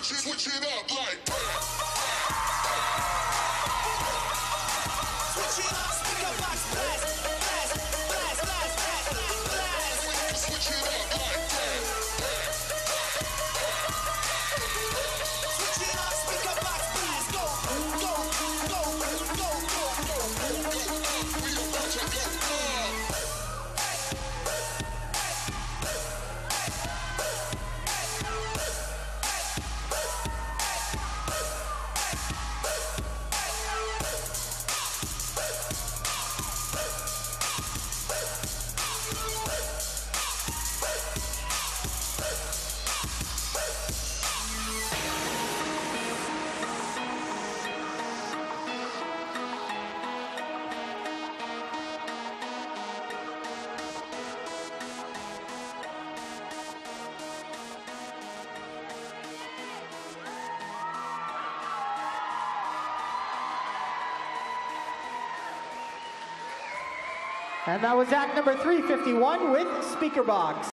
Switch it up like Switch it up, speaker box blast, blast, blast, blast, blast, blast. switch it up like Switch it up, speaker box blast. Go, go, go, go, go. we about to go. And that was act number 351 with Speaker Box.